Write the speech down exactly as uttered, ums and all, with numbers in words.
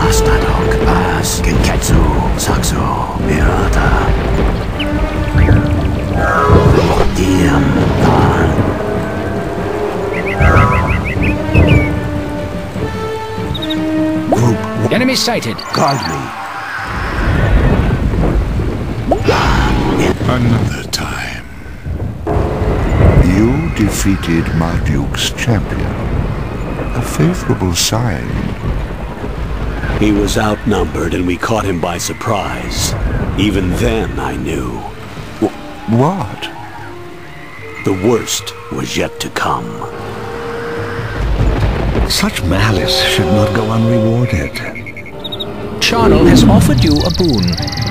Astadok, As, Genketsu, Saxo, Mirata. Diem, Pan. Group. Enemy sighted. Guard me. Another time. You defeated Marduke's champion. A favorable sign. He was outnumbered and we caught him by surprise. Even then I knew. What? The worst was yet to come. Such malice should not go unrewarded. Charnel has offered you a boon.